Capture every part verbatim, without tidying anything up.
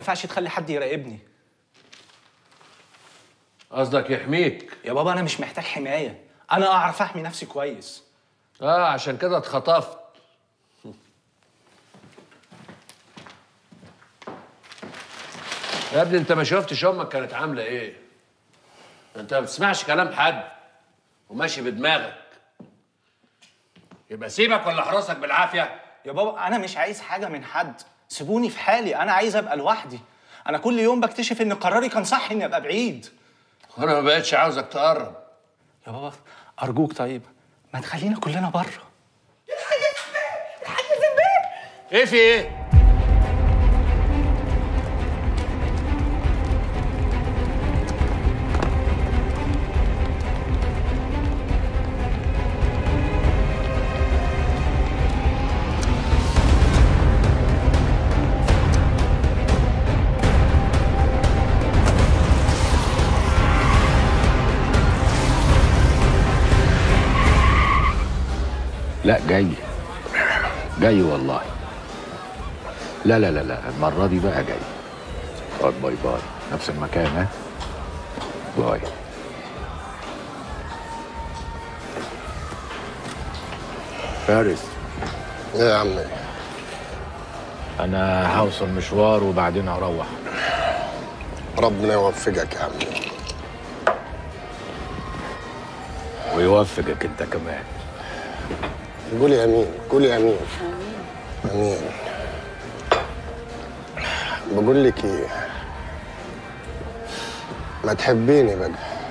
ينفعش تخلي حد يراقبني. قصدك يحميك؟ يا بابا انا مش محتاج حمايه، انا اعرف احمي نفسي كويس. اه عشان كده اتخطفت. يا ابني انت ما شفتش امك كانت عامله ايه؟ انت ما بتسمعش كلام حد وماشي بدماغك. يبقى سيبك ولا احرسك بالعافيه؟ يا بابا انا مش عايز حاجه من حد، سيبوني في حالي، انا عايز ابقى لوحدي. انا كل يوم بكتشف ان قراري كان صح اني ابقى بعيد. وانا ما بقتش عاوزك تقرب. يا بابا ارجوك طيب ما تخلينا كلنا بره. الحاج زبير، الحاج زبير. ايه في ايه؟ لا جاي جاي والله. لا لا لا لا المرة دي بقى جاي. طيب باي باي، نفس المكان ها؟ باي. فارس. ايه يا عمي؟ أنا هوصل مشوار وبعدين هروح. ربنا يوفقك يا عمي. ويوفقك أنت كمان. قولي امين، قولي امين. امين. بقول لك ايه، ما تحبيني بقى.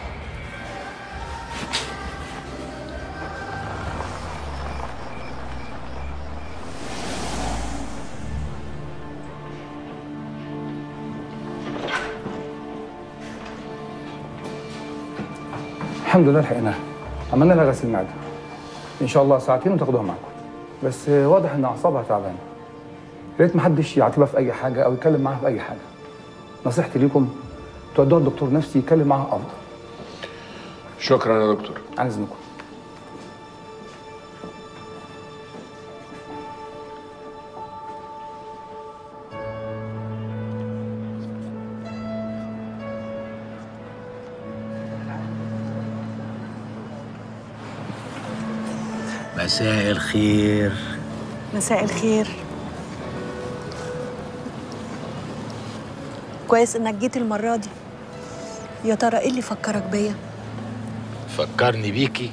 الحمد لله لحقناها، عملنا لها غسيل معده ان شاء الله ساعتين وتاخدوها معاكم. بس واضح ان اعصابها تعبانه، يا ريت محدش يعاتبها في اي حاجه او يتكلم معاها في اي حاجه. نصيحتي ليكم تودوها لدكتور نفسي يتكلم معاها افضل. شكرا يا دكتور. عن اذنكم. مساء الخير. مساء الخير. كويس انك جيت المرة دي. يا ترى ايه اللي فكرك بيا؟ فكرني بيكي؟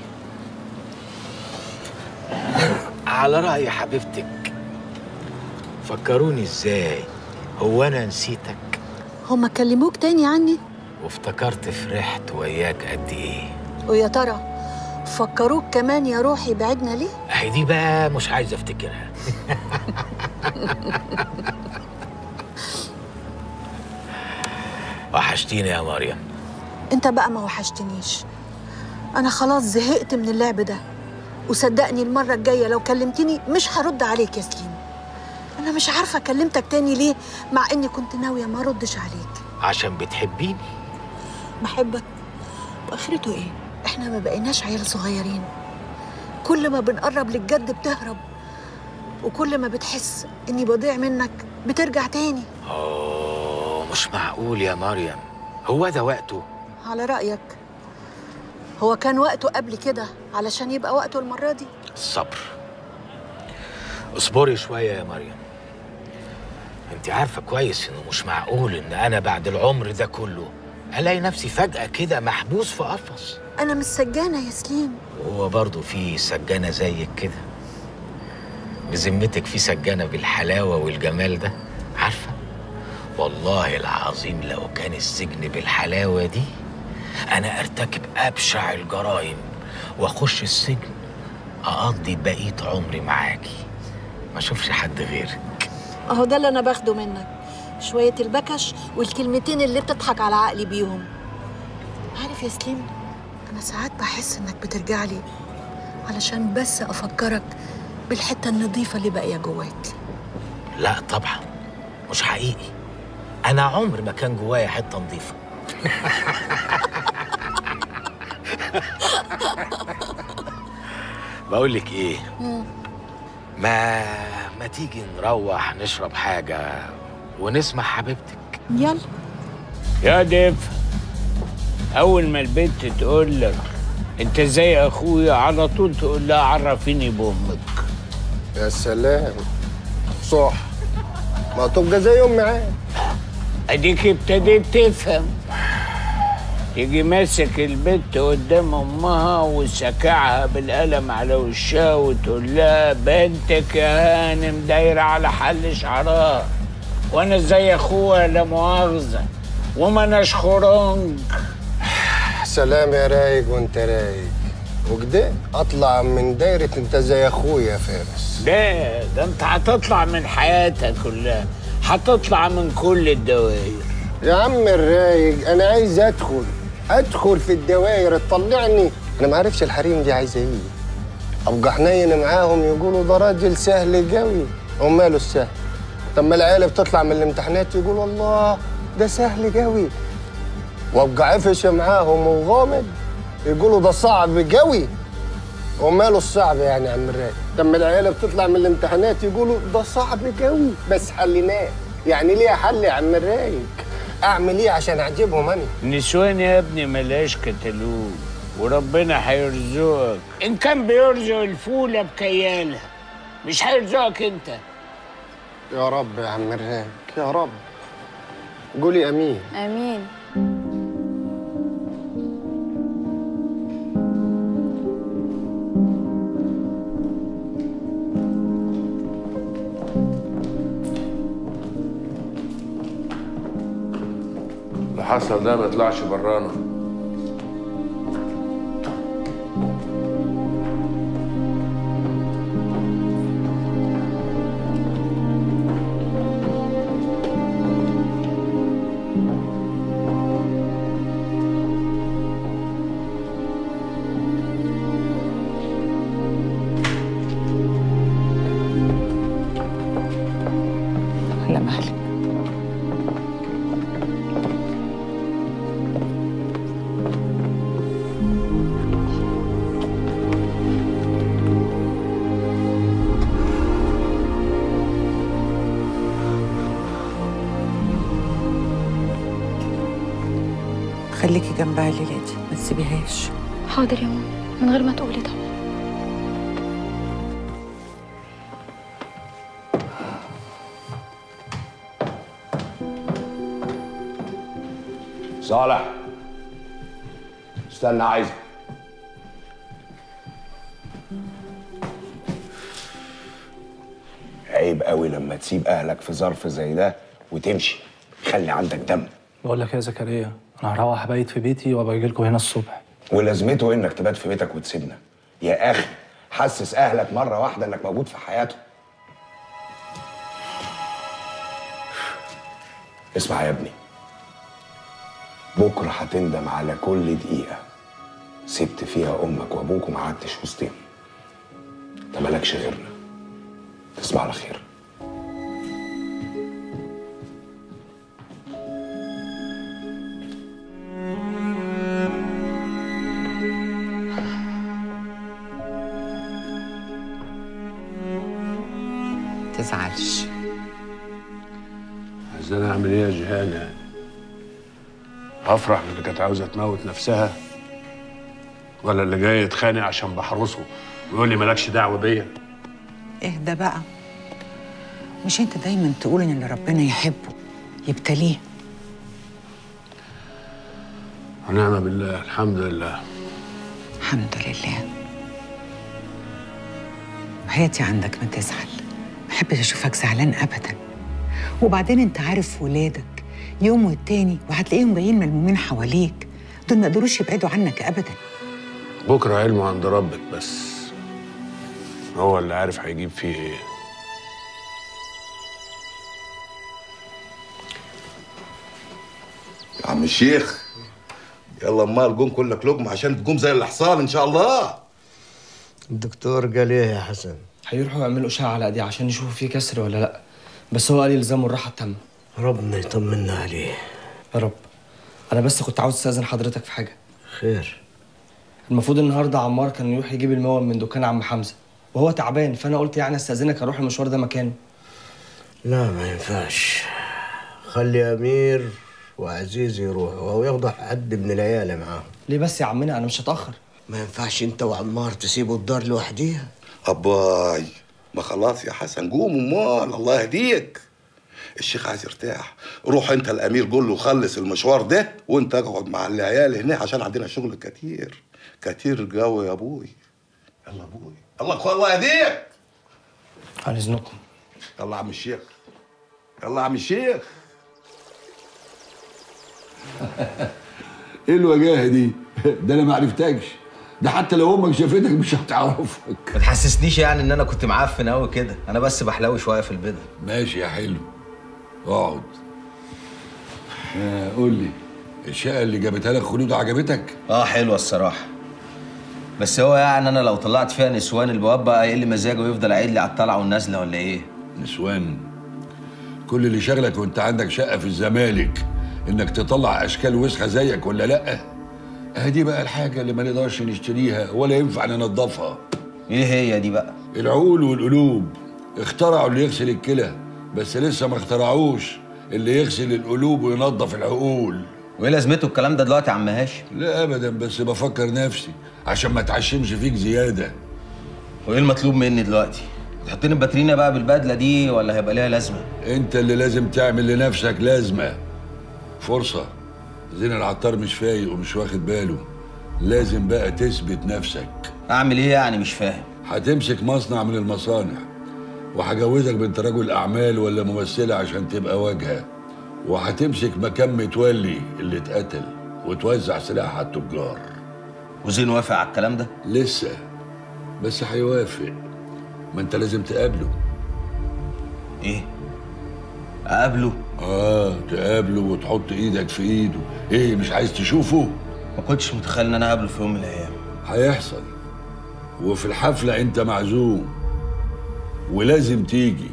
على رأي حبيبتك. فكروني ازاي؟ هو انا نسيتك؟ هما كلموك تاني عني؟ وافتكرت فرحت وياك قد ايه؟ ويا ترى فكروك كمان يا روحي بعدنا ليه؟ اهي دي بقى مش عايز افتكرها. وحشتيني يا مريم. انت بقى ما وحشتنيش. انا خلاص زهقت من اللعب ده، وصدقني المرة الجاية لو كلمتني مش هرد عليك يا سليم. انا مش عارفة كلمتك تاني ليه مع اني كنت ناوية ما ردش عليك. عشان بتحبيني. بحبك واخرته ايه؟ احنا ما بقيناش عيال صغيرين، كل ما بنقرب للجد بتهرب، وكل ما بتحس اني بضيع منك بترجع تاني. اوه مش معقول يا مريم، هو ده وقته؟ على رأيك هو كان وقته قبل كده علشان يبقى وقته المرة دي؟ الصبر. اصبري شوية يا مريم. انت عارفة كويس انه مش معقول ان انا بعد العمر ده كله الاقي نفسي فجأة كده محبوس في قفص. انا مش سجانة يا سليم. وهو برضه في سجانة زيك كده؟ بذمتك في سجانة بالحلاوة والجمال ده؟ عارفة والله العظيم لو كان السجن بالحلاوة دي أنا أرتكب أبشع الجرائم وأخش السجن أقضي بقية عمري معاكي ما أشوفش حد غيرك. أهو ده اللي أنا باخده منك، شوية البكش والكلمتين اللي بتضحك على عقلي بيهم. عارف يا سليم، أنا ساعات بحس إنك بترجع لي علشان بس أفكرك بالحتة النظيفة اللي باقية جواك. لا طبعا مش حقيقي، أنا عمر ما كان جوايا حتة نظيفة. بقول لك إيه، ما ما تيجي نروح نشرب حاجة ونسمع حبيبتك. يلا يا دف، أول ما البنت تقول لك أنت زي أخويا على طول تقول لها عرفيني بأمك. يا سلام، صح، ما تبقى زي امي عادي. أديك ابتديت تفهم. تيجي ماسك البنت قدام أمها وسكعها بالقلم على وشها وتقول لها بنتك يا هانم دايرة على حل شعرها، وأنا زي أخوها لا مؤاخذة وما أناش خرنج. سلام يا رايق وانت رايق، وكده اطلع من دايرة انت زي اخويا يا فارس. لا، ده انت هتطلع من حياتك كلها، هتطلع من كل الدوائر. يا عم الرايق، انا عايز ادخل ادخل في الدوائر تطلعني. انا ما عارفش الحريم دي عايزه ايه، ابقى حنين معاهم يقولوا ده راجل سهل قوي. وماله السهل؟ طب ما العيال بتطلع من الامتحانات يقولوا الله ده سهل قوي، وابقى عفش معاهم وغامض يقولوا ده صعب قوي. وماله الصعب يعني يا عم الرايق؟ طب ما العيال بتطلع من الامتحانات يقولوا ده صعب قوي بس حليناه. يعني ليه حل يا عم الرايق؟ اعمل ايه عشان اعجبهم انا؟ النسوان يا ابني ملهاش كتالوج، وربنا هيرزقك. ان كان بيرزق الفوله بكيالها مش هيرزقك انت. يا رب يا عم الرايق، يا رب. قولي امين. امين. اللي حصل ده ما يطلعش برانا. لا مهلك. خليكي جنبها الليلة دي، ما تسيبيهاش. حاضر يا ماما، من غير ما تقولي طبعا. صالح، استنى عايزك. عيب قوي لما تسيب اهلك في ظرف زي ده وتمشي. خلي عندك دم. بقول لك يا زكريا، انا هروح ابيت في بيتي وابقى اجي لكم هنا الصبح. ولازمته انك تبات في بيتك وتسيبنا؟ يا اخي حسس اهلك مره واحده انك موجود في حياتهم. اسمع يا ابني، بكره هتندم على كل دقيقه سبت فيها امك وابوك وما قعدتش وسطهم. انت مالكش غيرنا. تصبح على خير. تزعلش. عايزاني اعمل ايه يا جهانه؟ افرح باللي كانت عاوزه تموت نفسها، ولا اللي جاي يتخانق عشان بحرسه ويقول لي مالكش دعوه بيا؟ اهدى بقى. مش انت دايما تقول ان اللي ربنا يحبه يبتليه؟ ونعم بالله، الحمد لله. الحمد لله. وحياتي عندك ما تزعل، ما بحبش اشوفك زعلان ابدا. وبعدين انت عارف ولادك يوم والتاني وهتلاقيهم جايين ملمومين حواليك، دول ما يقدروش يبعدوا عنك ابدا. بكره علمه عند ربك، بس هو اللي عارف هيجيب فيه ايه. يا عم الشيخ، يلا امال قوم كلك لقمه عشان تقوم زي الحصان ان شاء الله. الدكتور قال ايه يا حسن؟ هيروحوا يعملوا اشعه على ايديه عشان يشوفوا فيه كسر ولا لا، بس هو قال يلزموا الراحه التامه. ربنا يطمنا عليه يا رب. انا بس كنت عاوز استاذن حضرتك في حاجه. خير؟ المفروض النهارده عمار كان يروح يجيب الموال من دكان عم حمزه، وهو تعبان، فانا قلت يعني استاذنك اروح المشوار ده مكانه. لا ما ينفعش، خلي امير وعزيز يروحوا او ياخدوا حد من العيال معاهم. ليه بس يا عمنا؟ انا مش هتاخر. ما ينفعش انت وعمار تسيبوا الدار لوحديها. اباي ما خلاص يا حسن قوم امال الله يهديك. الشيخ عايز يرتاح، روح انت الامير قول له خلص المشوار ده وانت اقعد مع العيال هنا عشان عندنا شغل كتير كتير قوي يا ابوي. يلا ابوي الله الله يهديك. عن اذنكم. يلا يا عم الشيخ، يلا يا عم الشيخ. ايه الوجاهه دي؟ ده انا ما عرفتكش، ده حتى لو امك شافتك مش هتعرفك. ما تحسسنيش يعني ان انا كنت معفن قوي كده، انا بس بحلوي شويه في البدن. ماشي يا حلو، اقعد. آه قول لي، الشقه اللي جابتها لك خلود عجبتك؟ اه حلوه الصراحه، بس هو يعني انا لو طلعت فيها نسوان البواب بقى يقل مزاجه ويفضل قايل لي على الطلعه والنازله ولا ايه؟ نسوان؟ كل اللي شغلك وانت عندك شقه في الزمالك انك تطلع اشكال وسخه زيك ولا لا؟ ادي بقى الحاجه اللي ما نقدرش نشتريها ولا ينفع ننضفها. ايه هي دي بقى؟ العقول والقلوب. اخترعوا اللي يغسل الكلى، بس لسه ما اخترعوش اللي يغسل القلوب وينظف العقول. وايه لازمته الكلام ده دلوقتي يا عم هاشم؟ لا ابدا، بس بفكر نفسي عشان ما اتعشمش فيك زياده. وايه المطلوب مني دلوقتي؟ تحطني باترينا بقى بالبدله دي ولا هيبقى ليها لازمه؟ انت اللي لازم تعمل لنفسك لازمه. فرصه. زين العطار مش فايق ومش واخد باله، لازم بقى تثبت نفسك. اعمل ايه يعني؟ مش فاهم. هتمسك مصنع من المصانع، وهجوزك بنت رجل اعمال ولا ممثله عشان تبقى واجهه، وهتمسك مكان متولي اللي اتقتل وتوزع سلاح على التجار. وزين وافق على الكلام ده؟ لسه، بس هيوافق. ما انت لازم تقابله. ايه؟ اقابله؟ اه تقابله وتحط ايدك في ايده. ايه مش عايز تشوفه؟ ما كنتش متخيل ان انا اقابله في يوم من الايام. هيحصل، وفي الحفله انت معزوم ولازم تيجي.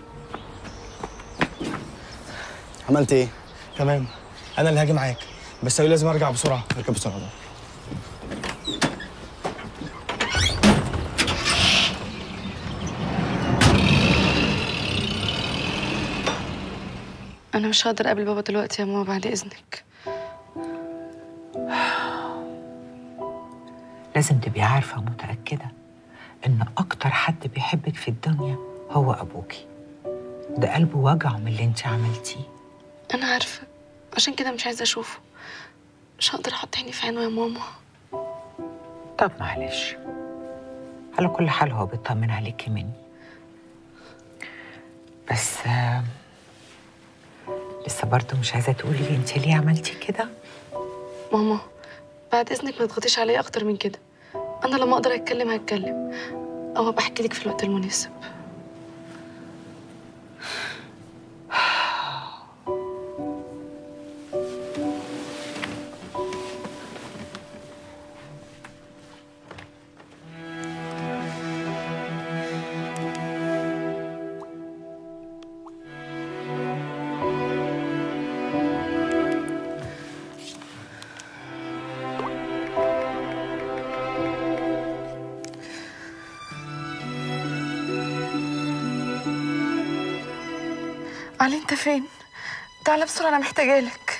عملت ايه؟ تمام، انا اللي هاجي معاك، بس هو لازم ارجع بسرعه. اركب بسرعه ده. أنا مش هقدر أقابل بابا دلوقتي يا ماما بعد إذنك. لازم تبقي عارفة ومتأكدة إن أكتر حد بيحبك في الدنيا هو أبوكي. ده قلبه وجعه من اللي أنت عملتيه. أنا عارفة، عشان كده مش عايزة أشوفه. مش هقدر أحط عيني في عينه يا ماما. طب معلش، على كل حال هو بيطمن عليكي مني. بس آه لسه برضه مش عايزة تقولي لي أنت ليه عملتي كده؟ ماما بعد إذنك ما تضغطيش عليا أكتر من كده. أنا لما أقدر أتكلم هتكلم، أو بحكي لك في الوقت المناسب. علي انت فين؟ تعالى بسرعة أنا محتاجة لك.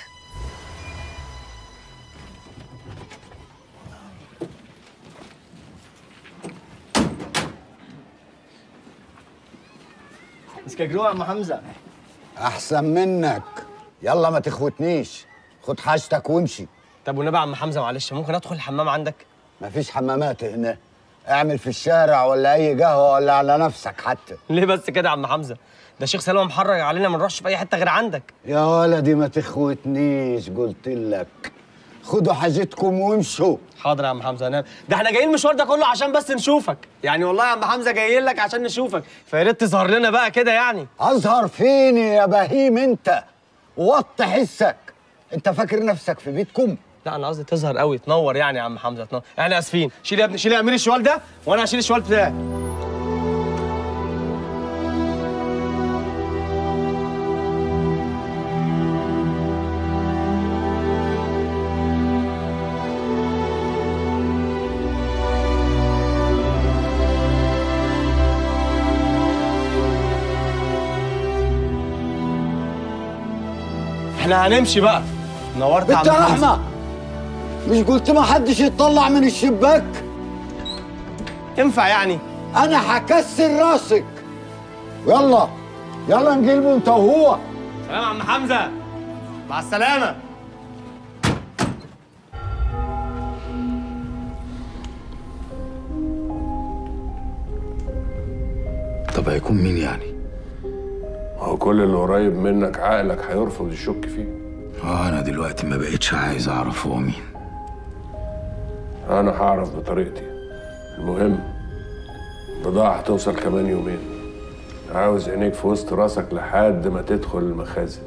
اسكجرو يا عم حمزة. أحسن منك. يلا ما تخوتنيش، خد حاجتك وامشي. طب والنبي يا عم حمزة معلش ممكن أدخل الحمام عندك؟ مفيش حمامات هنا، اعمل في الشارع ولا أي قهوة ولا على نفسك حتى. ليه بس كده يا عم حمزة؟ ده الشيخ سلوى محرج علينا ما نروحش في اي حته غير عندك. يا ولدي ما تخوتنيش، قلت لك خدوا حاجتكم وامشوا. حاضر يا عم حمزه. انا ده احنا جايين المشوار ده كله عشان بس نشوفك، يعني والله يا عم حمزه جايين لك عشان نشوفك، فيا ريت تظهر لنا بقى كده يعني. اظهر فين يا بهيم انت؟ وطي حسك، انت فاكر نفسك في بيتكم؟ لا انا قصدي تظهر قوي، تنور يعني يا عم حمزه تنور. احنا اسفين، شيل يا ابني، شيل يا امير الشوال ده وانا هشيل الشوال بتاعي. احنا هنمشي بقى. نورت يا عم بنت حمزة. رحمه، مش قلت ما حدش يطلع من الشباك؟ ينفع يعني؟ انا هكسر راسك. يلا يلا نجيبه انت وهو. سلام يا عم حمزه. مع السلامه. طب هيكون مين يعني؟ هو كل اللي قريب منك عقلك هيرفض يشك فيه. اه انا دلوقتي ما بقتش عايز اعرف هو مين. انا هعرف بطريقتي. المهم البضاعة هتوصل كمان يومين. عاوز عينيك في وسط راسك لحد ما تدخل المخازن.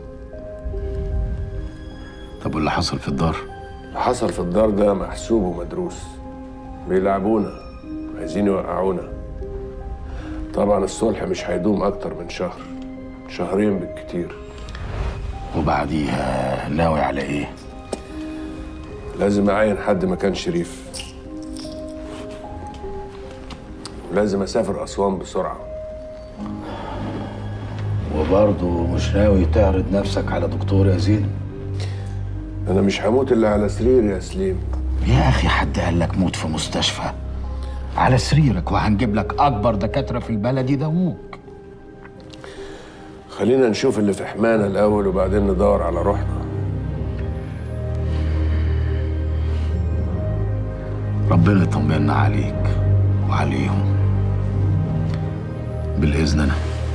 طب واللي حصل في الدار؟ اللي حصل في الدار ده محسوب ومدروس. بيلعبونا، عايزين يوقعونا. طبعا الصلح مش هيدوم اكتر من شهر، شهرين بالكتير. وبعديها ناوي على ايه؟ لازم اعين حد مكان شريف. لازم اسافر اسوان بسرعه. وبرضه مش ناوي تعرض نفسك على دكتور يا زين؟ انا مش هموت الا على سرير يا سليم. يا اخي حد قال لك موت في مستشفى؟ على سريرك وهنجيب لك اكبر دكاتره في البلد يداووك. خلينا نشوف اللي في حمانا الاول وبعدين ندور على روحنا. ربنا يطمنا عليك وعليهم بالاذن. انا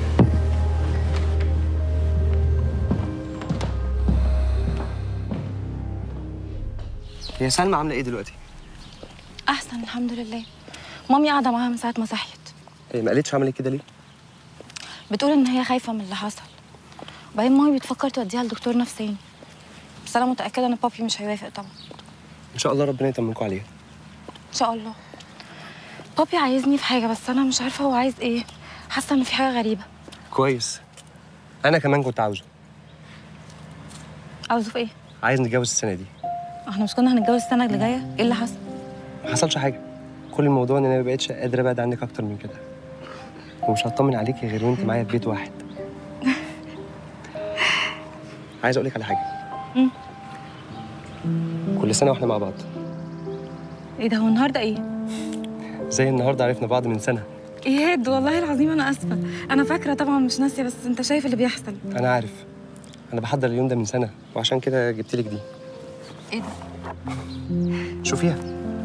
هي سلمى عامله ايه دلوقتي؟ احسن الحمد لله. مامي قاعده معاها من ساعه ما صحيت. ايه ما قالتش عملت كده ليه؟ بتقول ان هي خايفه من اللي حصل، وبعدين مامي بتفكر توديها لدكتور نفساني، بس انا متاكده ان بابي مش هيوافق طبعا. ان شاء الله ربنا يطمنكم عليها. ان شاء الله. بابي عايزني في حاجه بس انا مش عارفه هو عايز ايه. حاسه ان في حاجه غريبه. كويس. انا كمان كنت عاوزه. عاوزه في ايه؟ عايز نتجوز السنه دي. احنا مش كنا هنتجوز السنه اللي جايه؟ ايه اللي حصل؟ ما حصلش حاجه. كل الموضوع ان انا ما بقتش قادره ابعد عنك اكتر من كده، ومش هطمن عليكي غير وانت معايا في بيت واحد. عايز اقول لك على حاجه. امم كل سنه واحنا مع بعض. ايه ده؟ هو النهارده ايه؟ زي النهارده عرفنا بعض من سنه. ايهاد والله العظيم انا اسفه، انا فاكره طبعا مش ناسيه، بس انت شايف اللي بيحصل. انا عارف. انا بحضر اليوم ده من سنه وعشان كده جبت لك دي. ايه ده؟ شوفيها.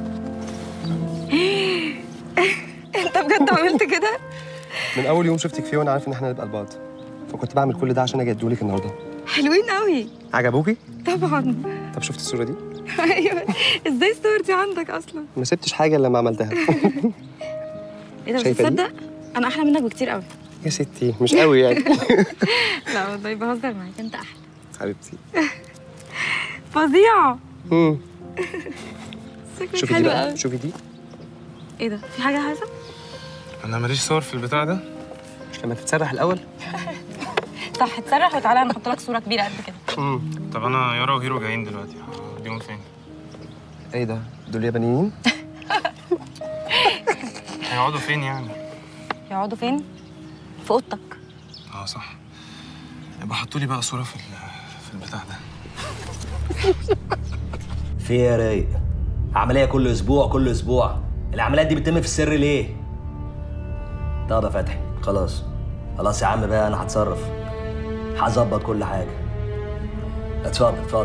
انت بجد عملت كده؟ من اول يوم شفتك فيه وانا عارف ان احنا هنبقى لبعض، فكنت بعمل كل ده عشان اجي اديهولك النهارده. حلوين قوي. عجبوكي؟ طبعا. طب شفت الصوره دي؟ ايوه. ازاي الصور دي عندك اصلا؟ ما سبتش حاجه الا لما عملتها. ايه ده؟ مش شايفة دي؟ تصدق انا احلى منك بكتير قوي. يا ستي مش قوي يعني. لا والله بهزر معاك، انت احلى حبيبتي. فظيعه. امم شكلك شوفي دي حلو بقى، قوي. شوفي دي. ايه ده؟ في حاجه حصل؟ انا ماليش صور في البتاع ده. مش لما تتسرح الاول؟ صح، اتسرح وتعالى نحط لك صوره كبيره قد كده. امم طب انا يارا وهيرو جايين دلوقتي، هوديهم فين؟ ايه ده؟ دول يابانيين؟ هيقعدوا فين يعني؟ يقعدوا فين؟ في اوضتك. اه صح. يبقى حطوا لي بقى صوره في في البتاع ده. في ايه يا رايق؟ عمليه كل اسبوع كل اسبوع. العمليات دي بتتم في السر ليه؟ طب يا فتحي خلاص خلاص يا عم بقى، انا هتصرف، هظبط كل حاجه. اتفضل اتفضل.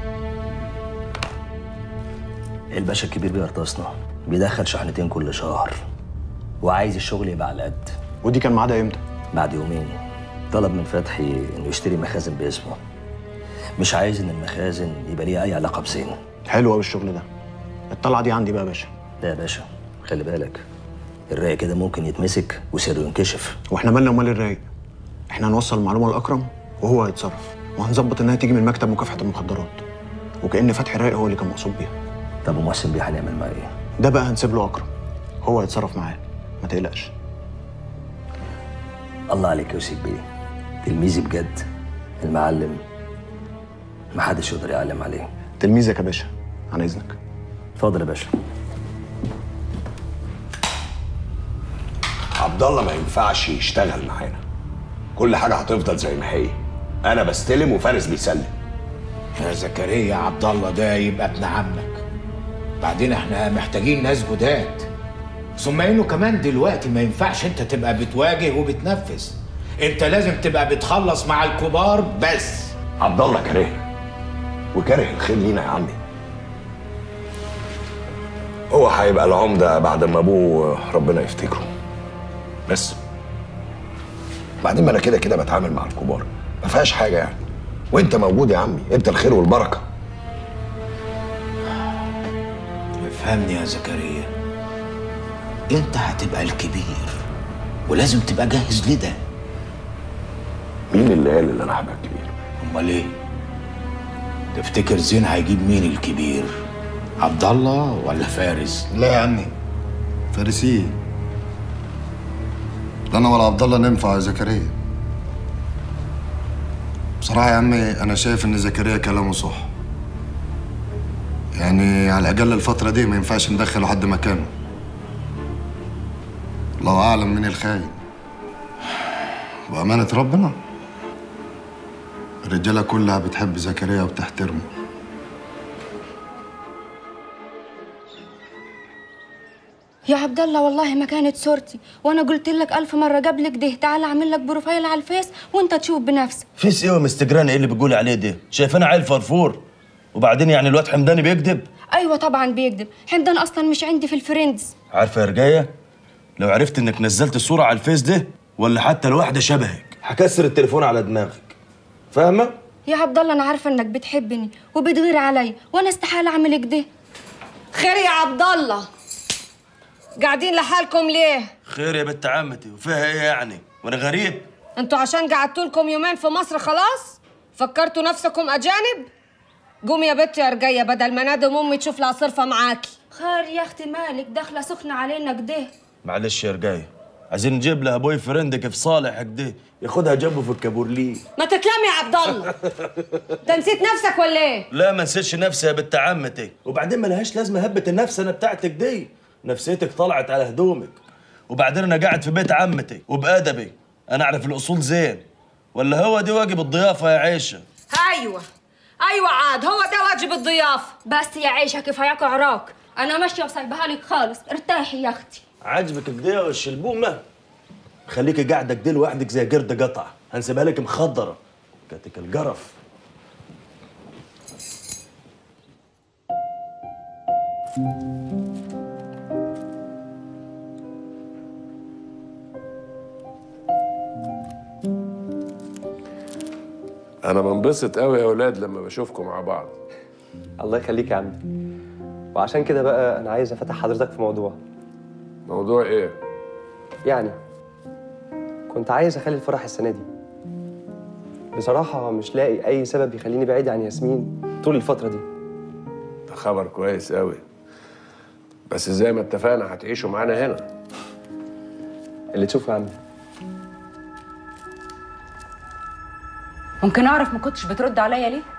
الباشا الكبير بيرتصنا، بيدخل شحنتين كل شهر وعايز الشغل يبقى على قد. ودي كان ميعادها امتى؟ بعد يومين. طلب من فتحي انه يشتري مخازن باسمه، مش عايز ان المخازن يبقى ليها اي علاقه بزين. حلو قوي الشغل ده. الطلعه دي عندي بقى يا باشا. لا يا باشا خلي بالك، الرايق كده ممكن يتمسك وسره ينكشف. واحنا مالنا ومال الرايق؟ احنا هنوصل المعلومه لاكرم وهو هيتصرف، وهنظبط انها تيجي من مكتب مكافحه المخدرات، وكأن فتحي الرايق هو اللي كان مقصود بيها. طب ومحسن بيه هنعمل معاه ايه؟ ده بقى هنسيب له اكرم، هو هيتصرف معاه، ما تقلقش. الله عليك يا يوسف بيه، تلميذي بجد، المعلم محدش يقدر يعلم عليه. تلميذك يا باشا، عن اذنك. اتفضل يا باشا. عبد الله ما ينفعش يشتغل معانا، كل حاجه هتفضل زي ما هي. انا بستلم وفارس بيسلم. يا زكريا عبد الله ده يبقى ابن عمك. بعدين احنا محتاجين ناس جداد. ثم انه كمان دلوقتي ما ينفعش انت تبقى بتواجه وبتنفذ، انت لازم تبقى بتخلص مع الكبار بس. عبد الله كاره وكاره الخير لينا يا عمي. هو هيبقى العمده بعد ما ابوه ربنا يفتكره بس. بعدين ما انا كده كده بتعامل مع الكبار، ما فيهاش حاجه يعني. وانت موجود يا عمي، انت الخير والبركه. افهمني يا زكريا، انت هتبقى الكبير ولازم تبقى جاهز لده. مين اللي قال اللي انا هبقى الكبير؟ امال ايه؟ تفتكر زين هيجيب مين الكبير؟ عبد الله ولا فارس؟ لا يا عمي، فارسيه. لا انا ولا عبد الله ننفع يا زكريا. بصراحه يا عمي انا شايف ان زكريا كلامه صح. يعني على الاقل الفتره دي ما ينفعش ندخل حد مكانه. الله اعلم مين الخاين. بامانه ربنا الرجاله كلها بتحب زكريا وبتحترمه. يا عبد الله والله ما كانت صورتي، وانا قلت لك الف مره قبل كده تعال اعمل لك بروفايل على الفيس وانت تشوف بنفسك. فيس ايه ومستجران ايه اللي بتقولي عليه ده؟ شايفانا عيل فرفور. وبعدين يعني الواد حمداني بيكذب؟ ايوه طبعا بيكذب، حمدان اصلا مش عندي في الفريندز. عارفه يا رجايه، لو عرفت انك نزلت الصوره على الفيس ده ولا حتى لواحده شبهك هكسر التليفون على دماغك. فاهمه؟ يا عبد الله انا عارفه انك بتحبني وبتغير عليا وانا استحاله اعمل كده. خير يا عبد الله، قاعدين لحالكم ليه؟ خير يا بنت عمتي، وفيها ايه يعني؟ وانا غريب؟ انتوا عشان قعدتوا لكم يومين في مصر خلاص؟ فكرتوا نفسكم اجانب؟ قومي يا بنت يا رجيه بدل ما نادم امي تشوف لها صرفه معاكي. خير يا اختي مالك داخله سخنه علينا كده؟ معلش يا رجايه، عايزين نجيب لها بوي فريند كيف صالح كده ياخدها جنبه في الكابورليه. ما تتلمي يا عبد الله. انت نسيت نفسك ولا ايه؟ لا ما نسيتش نفسي يا بنت عمتي، وبعدين ما لهاش لازمه هبه النفس انا بتاعتك دي. نفسيتك طلعت على هدومك. وبعدين انا قاعد في بيت عمتي وبادبي، انا اعرف الاصول زين. ولا هو دي واجب الضيافه يا عيشه؟ ايوه ايوه عاد هو ده واجب الضيافه. بس يا عيشه كفاياك عراك، انا ماشيه وسايبها لك خالص، ارتاحي يا اختي. عاجبك كده والشلبومه؟ خليكي قاعده كده لوحدك زي قرد قطع، هنسيبها لك مخضره كاتك الجرف. انا بنبسط قوي يا اولاد لما بشوفكم مع بعض. الله يخليك يا عمي. وعشان كده بقى انا عايز افتح حضرتك في موضوع. موضوع ايه؟ يعني كنت عايز اخلي الفرح السنه دي. بصراحه مش لاقي اي سبب يخليني بعيد عن ياسمين طول الفتره دي. ده خبر كويس قوي، بس زي ما اتفقنا هتعيشوا معانا هنا. اللي تشوفه يا عمي. ممكن اعرف ما كنتش بترد عليا ليه؟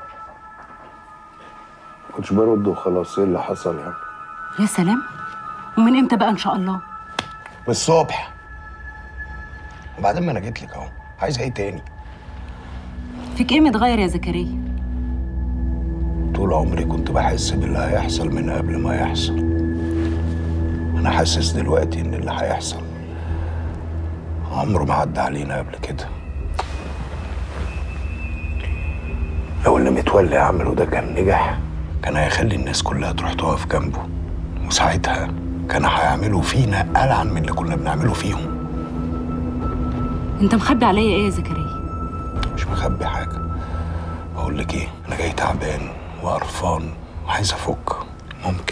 ما كنتش برد وخلاص. ايه اللي حصل يعني؟ يا سلام، ومن امتى بقى ان شاء الله؟ من الصبح. وبعدين ما انا جيت لك اهو، عايز ايه تاني؟ فيك ايه متغير يا زكريا؟ طول عمري كنت بحس باللي هيحصل من قبل ما يحصل. انا حاسس دلوقتي ان اللي هيحصل عمره ما عدى علينا قبل كده. لو اللي متولي عمله ده كان نجح كان هيخلي الناس كلها تروح تقف جنبه، وساعتها كان هيعملوا فينا ألعن من اللي كنا بنعمله فيهم. انت مخبي عليا ايه يا زكريا؟ مش مخبي حاجة. بقول لك ايه، انا جاي تعبان وقرفان وعايز افك. ممكن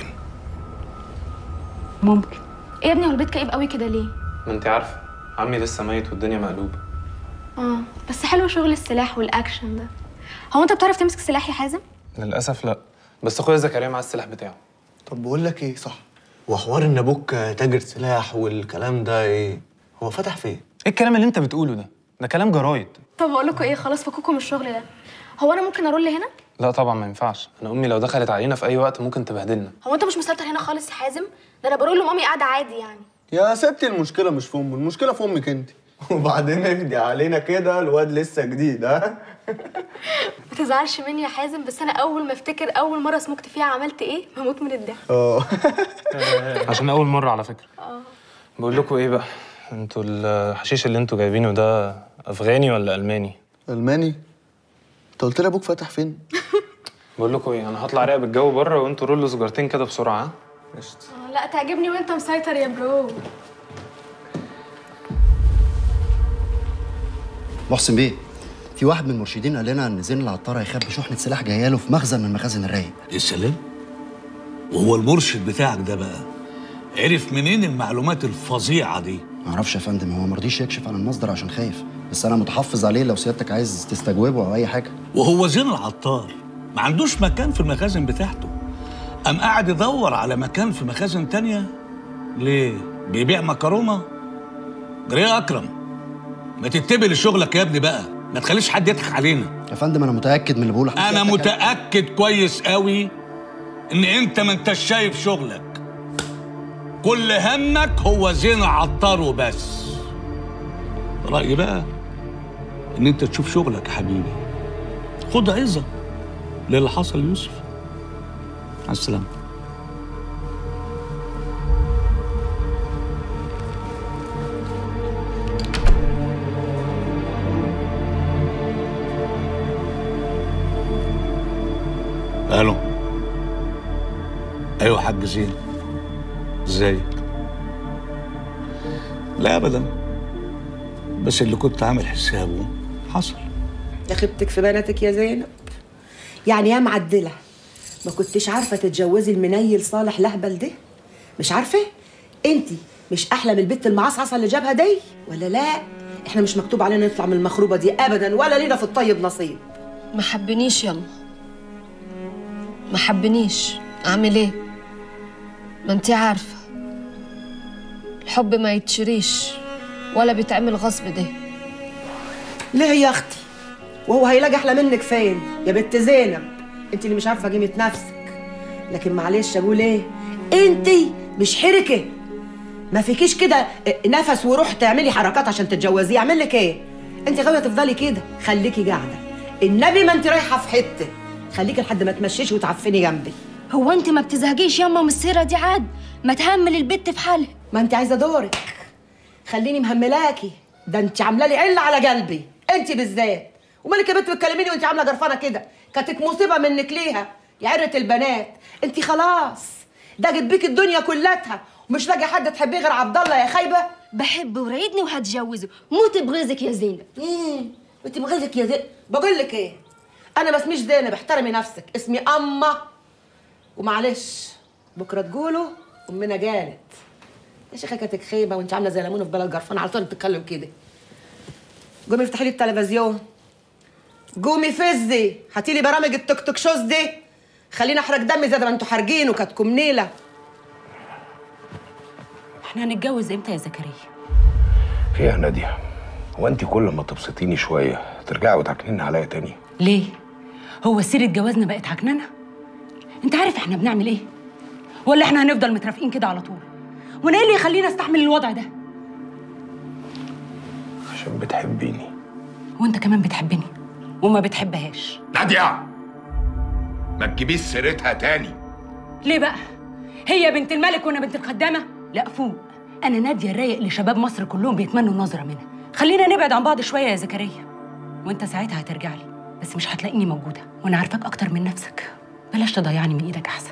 ممكن. ايه يا ابني هو البيت كئيب قوي كده ليه؟ ما انت عارفه عمي لسه ميت والدنيا مقلوبه. اه بس حلو شغل السلاح والاكشن ده. هو انت بتعرف تمسك سلاح يا حازم؟ للاسف لا، بس اخويا زكريا معاه السلاح بتاعه. طب بقول لك ايه، صح، وحوار ان ابوك تاجر سلاح والكلام ده ايه؟ هو فتح فين؟ ايه الكلام اللي انت بتقوله ده؟ ده كلام جرايد. طب اقول لكم ايه، خلاص فكوكم من الشغل ده. هو انا ممكن ارول هنا؟ لا طبعا ما ينفعش، انا امي لو دخلت علينا في اي وقت ممكن تبهدلنا. هو انت مش مسيطر هنا خالص يا حازم؟ ده انا برول لمامي قاعده عادي يعني. يا ستي المشكله مش في امي، المشكله في امك انت. وبعدين اهدي علينا كده، الواد لسه جديد. ها ما تزعلش مني يا حازم، بس انا اول ما افتكر اول مره سمكت فيها عملت ايه بموت من الضحك. اه عشان اول مره على فكره. اه بقول لكم ايه بقى، انتوا الحشيش اللي انتوا جايبينه ده افغاني ولا الماني؟ الماني؟ انت قلت لي ابوك فاتح فين؟ بقول لكم ايه، انا هطلع راقب الجو بره وانتوا رولوا سجارتين كده بسرعه. ها قشطه. آه، لا تعجبني وانت مسيطر يا برو. محسن بيه، في واحد من المرشدين قال لنا ان زين العطار هيخبي شحنه سلاح جايه له في مخزن من مخازن الرايق. يا سلام. وهو المرشد بتاعك ده بقى عرف منين المعلومات الفظيعه دي؟ ما اعرفش يا فندم، هو ما رضيش يكشف عن المصدر عشان خايف، بس انا متحفظ عليه لو سيادتك عايز تستجوبه او اي حاجه. وهو زين العطار ما عندوش مكان في المخازن بتاعته، قام قاعد يدور على مكان في مخازن تانية؟ ليه؟ بيبيع مكرونه؟ جري يا اكرم، ما تتبع لشغلك يا ابني بقى، ما تخليش حد يضحك علينا. يا فندم انا متاكد من اللي بقوله. انا متاكد كويس قوي ان انت ما انتش شايف شغلك، كل همك هو زين العطار وبس. رايي بقى ان انت تشوف شغلك يا حبيبي، خد عظه للي حصل ليوسف. على السلامه. الو. ايوه حاج زين، ازيك؟ لا ابدا، بس اللي كنت عامل حسابه حصل. يا خيبتك في بناتك يا زينب، يعني يا معدله ما كنتش عارفه تتجوزي المنيل صالح لهبل ده؟ مش عارفه؟ انت مش احلى من البت المعصعصه اللي جابها دي ولا لا؟ احنا مش مكتوب علينا نطلع من المخروبه دي ابدا، ولا لينا في الطيب نصيب. ما حبنيش يلا، ما حبنيش، اعمل ايه؟ ما انتي عارفه الحب ما يتشريش ولا بيتعمل غصب ده. ليه يا اختي؟ وهو هيلاقي احلى منك فين يا بنت زينب؟ انت اللي مش عارفه قيمه نفسك. لكن معلش اقول ايه، انت مش حركه، ما فيكيش كده نفس وروح تعملي حركات عشان تتجوزيه. اعمل لك ايه؟ انت غاويه تفضلي كده، خليكي قاعده، النبي ما انت رايحه في حته، خليكي لحد ما تمشيش وتعفني جنبي. هو انت ما بتزهقيش ياما من السيره دي؟ عاد ما تهمل البت في حالها. ما انت عايزه دورك، خليني مهملاكي، ده انت عامله لي عله على قلبي انت بالذات. ومالك يا بنت بتكلميني وانت عامله جرفانه كده؟ كانت مصيبه منك ليها يا عره البنات، انت خلاص ضاقت بيك الدنيا كلها ومش لاقي حد تحبيه غير عبد الله يا خايبه. بحبه ورايدني وهتجوزه، موت بغيظك يا زينب. امم انت بغيظك يا زينب؟ بقول لك ايه، انا ما اسميش زينب، احترمي نفسك، اسمي اما. ومعلش بكره تقولوا امنا قالت. يا شيخه كانت خيبه وانت عامله زي ليمونه في بلد جرفان، على طول بتتكلم كده. قومي افتحي لي التلفزيون، قومي فزي هاتي لي برامج التوك توك شوز دي، خليني احرق دمي زي ما انتوا حارقين وكاتكم نيله. احنا هنتجوز امتى يا زكريا؟ ايه يا ناديه، هو انت كل ما تبسطيني شويه ترجعي وتعكنيني عليا تاني؟ ليه؟ هو سيرة جوازنا بقت عكننه؟ انت عارف احنا بنعمل ايه؟ ولا احنا هنفضل مترافقين كده على طول؟ وانا ايه اللي يخليني استحمل الوضع ده؟ عشان بتحبيني. وانت كمان بتحبني وما بتحبهاش. ناديه ما تجيبيش سيرتها تاني. ليه بقى؟ هي بنت الملك وانا بنت الخدامه؟ لا فوق، انا ناديه الرايق اللي شباب مصر كلهم بيتمنوا النظره منها. خلينا نبعد عن بعض شويه يا زكريا، وانت ساعتها هترجع لي، بس مش هتلاقيني موجوده وانا عارفاك اكتر من نفسك. بلاش تضيعني من ايدك احسن.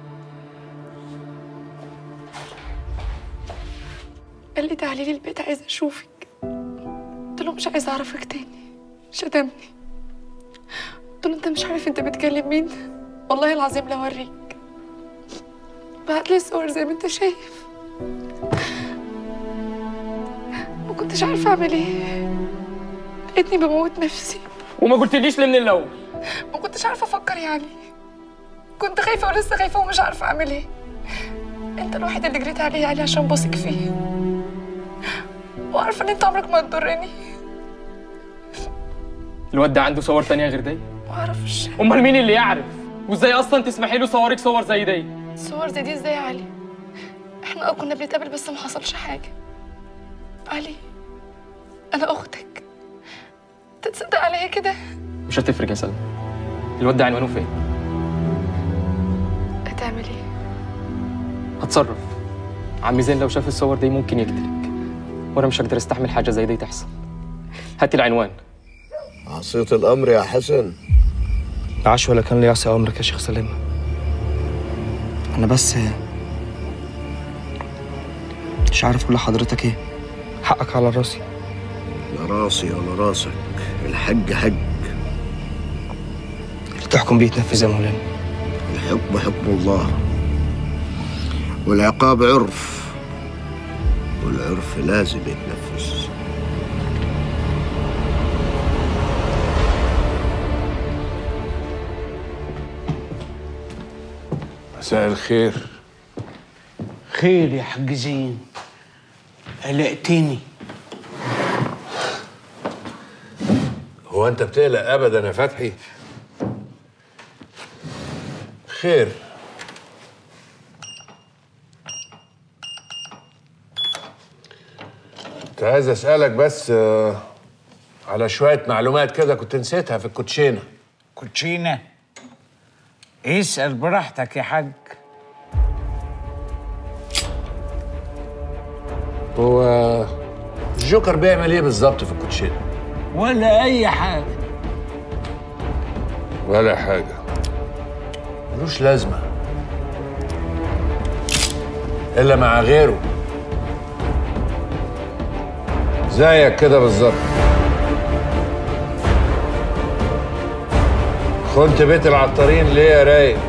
قال لي تعالي لي البيت عايزه اشوفك، قلت له مش عايزه اعرفك تاني، شتمني. قلت له انت مش عارف انت بتكلم مين؟ والله العظيم لا اوريك. بعت لي الصور زي ما انت شايف، ما كنتش عارفه اعمل ايه، لقيتني بموت نفسي. وما قلتليش ليه من الاول؟ ما كنتش عارفه افكر يعني، كنت خايفه ولسه خايفه ومش عارفه اعمل ايه. انت الوحيد اللي جريت عليه علي عشان بثق فيه، وعارفه ان انت عمرك ما هتضرني. الواد ده عنده صور تانية غير دي؟ ما اعرفش. امال مين اللي يعرف؟ وازاي اصلا تسمحي له صورك صور زي دي؟ صور زي دي ازاي يا علي؟ احنا اه كنا بنتقابل بس ما حصلش حاجه. علي انا اختك، تتصدق عليا كده؟ مش هتفرق يا سلمى. الواد ده عنوانه فين؟ هتعمل ايه؟ هتصرف. عم زين لو شاف الصور دي ممكن يقتلك، وانا مش هقدر استحمل حاجه زي دي تحصل. هاتي العنوان. عصيت الامر يا حسن. عاش ولا كان ليعصي امرك يا شيخ سليم. انا بس مش عارف اقول لحضرتك ايه. حقك على راسي. لا راسي ولا راسك، الحج حج. اللي تحكم بيه تنفذ يا مولانا. الحكم حكم الله، والعقاب عرف، والعرف لازم يتنفذ. مساء الخير. خير يا حاج زين، قلقتني. هو انت بتقلق ابدا يا فتحي؟ خير. كنت عايز اسالك بس آه، على شويه معلومات كده كنت نسيتها في الكوتشينه. كوتشينه؟ اسال براحتك يا حاج. هو الجوكر بيعمل ايه بالظبط في الكوتشينه؟ ولا اي حاجه. ولا حاجه. ملوش لازمه الا مع غيره، زيك كده بالظبط. خنت بيت العطارين ليه يا رايق؟